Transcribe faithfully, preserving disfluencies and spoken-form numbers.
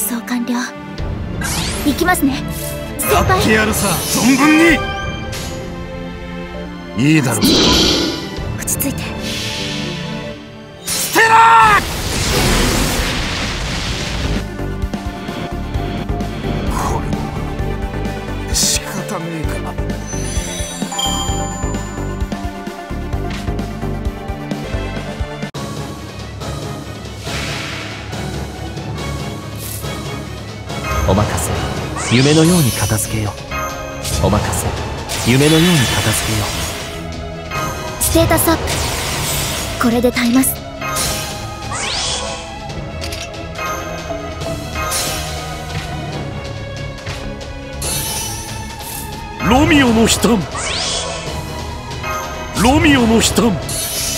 装完了。行きますね先やって輩。 やるさ、存分に。いいだろう。 落ち着いて。 ステラー。これは仕方ねえかな。 お任せ。夢のように片付けよう。お任せ。夢のように片付けよステータスアップ。これで耐えます。 ロミオの悲嘆。ロミオの悲嘆。